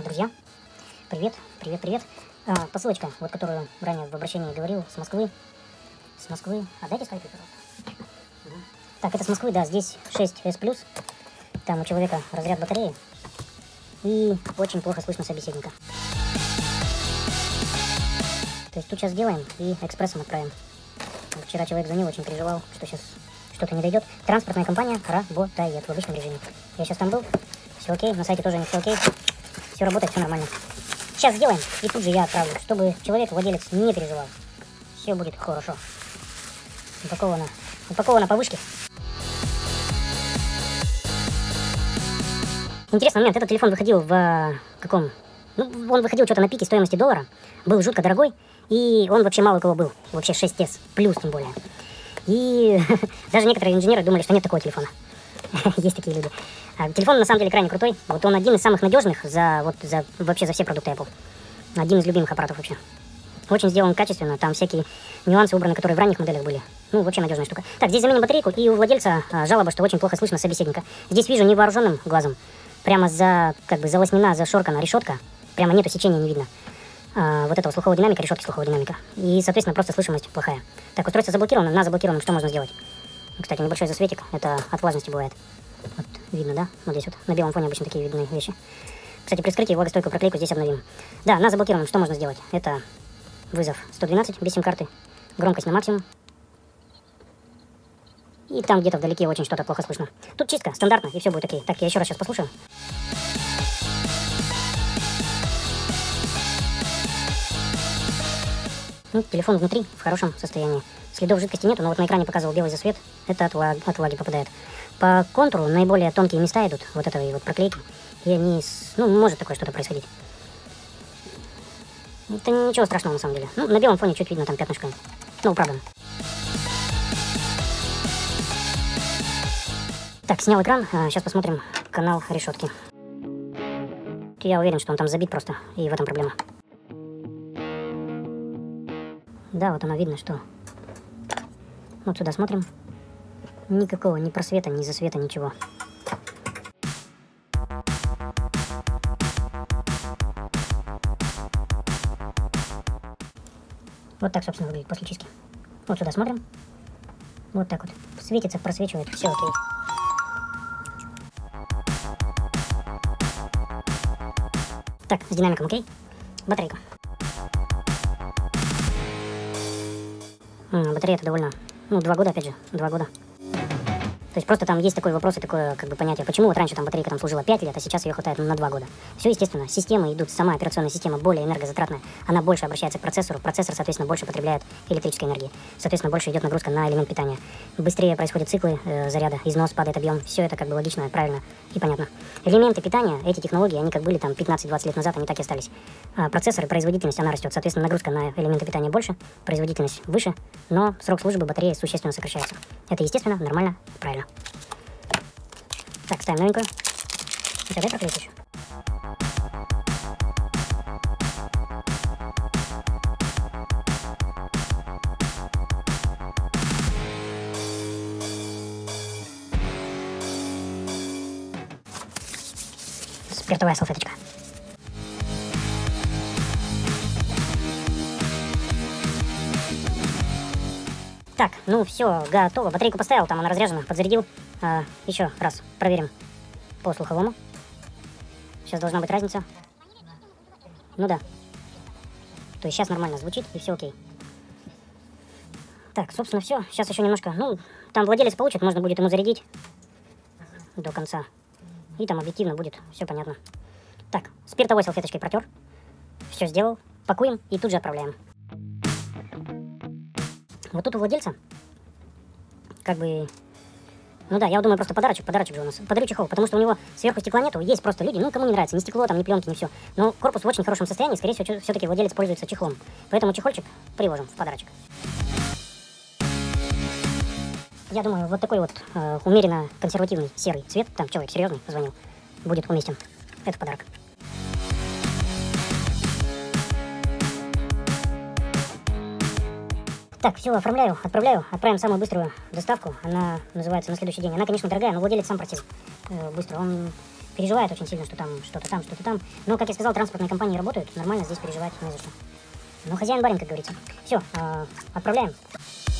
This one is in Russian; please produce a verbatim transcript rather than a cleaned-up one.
Друзья, привет, привет, привет. А, посылочка, вот которую ранее в обращении говорил, с Москвы. С Москвы. Отдайте скайп, пожалуйста. Угу. Так, это с Москвы, да, здесь шесть эс плюс. Там у человека разряд батареи. И очень плохо слышно собеседника. То есть тут сейчас сделаем и экспрессом отправим. Вчера человек звонил, очень переживал, что сейчас что-то не дойдет. Транспортная компания работает в обычном режиме. Я сейчас там был, все окей, на сайте тоже не все окей. Все работает, все нормально. Сейчас сделаем, и тут же я отправлю, чтобы человек, владелец, не переживал. Все будет хорошо. Упаковано. Упаковано по вышке. Интересный момент, этот телефон выходил в каком? Ну, он выходил что-то на пике стоимости доллара. Был жутко дорогой. И он вообще мало у кого был. Вообще шесть эс плюс тем более. И даже некоторые инженеры думали, что нет такого телефона. Есть такие люди. А телефон на самом деле крайне крутой. Вот он один из самых надежных за, вот, за, вообще за все продукты Apple. Один из любимых аппаратов вообще. Очень сделан качественно. Там всякие нюансы убраны, которые в ранних моделях были. Ну, вообще надежная штука. Так, здесь заменим батарейку. И у владельца а, жалоба, что очень плохо слышно собеседника. Здесь вижу невооруженным глазом. Прямо за, как бы, залоснена, зашоркана решетка. Прямо нету сечения, не видно. А, вот этого слухового динамика, решетки слухового динамика. И, соответственно, просто слышимость плохая. Так, устройство заблокировано. На заблокированном что можно сделать? Кстати, небольшой засветик. Это от влажности бывает. Вот, видно, да? Вот здесь вот. На белом фоне обычно такие видны вещи. Кстати, при вскрытии влагостойкую проклейку здесь обновим. Да, на заблокированном что можно сделать? Это вызов сто двенадцать без сим-карты. Громкость на максимум. И там где-то вдалеке очень что-то плохо слышно. Тут чистка, стандартно, и все будет окей. Так, я еще раз сейчас послушаю. Ну, телефон внутри в хорошем состоянии. Следов жидкости нету, но вот на экране показывал белый засвет. Это от влаги, от влаги попадает. По контуру наиболее тонкие места идут, вот этой вот проклейки. И они, ну, может такое что-то происходить. Это ничего страшного на самом деле. Ну, на белом фоне чуть видно там пятнышко. Ну, правда. Так, снял экран. А, сейчас посмотрим канал решетки. Я уверен, что он там забит просто, и в этом проблема. Да, вот оно видно, что... Вот сюда смотрим. Никакого ни просвета, ни засвета, ничего. Вот так, собственно, выглядит после чистки. Вот сюда смотрим. Вот так вот. Светится, просвечивает, все окей. Так, с динамиком окей. Батарейка. М, батарея это довольно... Ну, два года, опять же, два года. То есть просто там есть такой вопрос и такое, как бы, понятие, почему вот раньше там батарейка там служила пять лет, а сейчас ее хватает на два года. Все естественно, системы идут, сама операционная система более энергозатратная, она больше обращается к процессору, процессор, соответственно, больше потребляет электрической энергии, соответственно, больше идет нагрузка на элемент питания. Быстрее происходят циклы э, заряда, износ, падает объем, все это как бы логично, правильно и понятно. Элементы питания, эти технологии, они как были там пятнадцать-двадцать лет назад, они так и остались. А процессоры, производительность, она растет, соответственно, нагрузка на элементы питания больше, производительность выше, но срок службы батареи существенно сокращается. Это естественно, нормально, правильно. Так, ставим новенькую. Сейчас дай проклеить еще. Спиртовая салфеточка. Так, ну все, готово. Батарейку поставил, там она разряжена, подзарядил. А, еще раз проверим по слуховому. Сейчас должна быть разница. Ну да. То есть сейчас нормально звучит и все окей. Так, собственно, все. Сейчас еще немножко. Ну, там владелец получит, можно будет ему зарядить до конца. И там объективно будет все понятно. Так, спиртовой салфеточкой протер. Все сделал. Пакуем и тут же отправляем. Вот тут у владельца, как бы, ну да, я думаю, просто подарочек, подарочек же у нас. Подарю чехол, потому что у него сверху стекла нету, есть просто люди, ну, кому не нравится, ни стекло, там, ни пленки, ни все. Но корпус в очень хорошем состоянии, скорее всего, все-таки владелец пользуется чехлом. Поэтому чехольчик приложим в подарочек. Я думаю, вот такой вот э, умеренно консервативный серый цвет, там человек серьезный позвонил, будет уместен. Это подарок. Так, все, оформляю, отправляю, отправим самую быструю доставку, она называется на следующий день. Она, конечно, дорогая, но владелец сам просил э, быстро, он переживает очень сильно, что там что-то там, что-то там. Но, как я сказал, транспортные компании работают, нормально, здесь переживать не за что. Но хозяин барин, как говорится. Все, э, отправляем.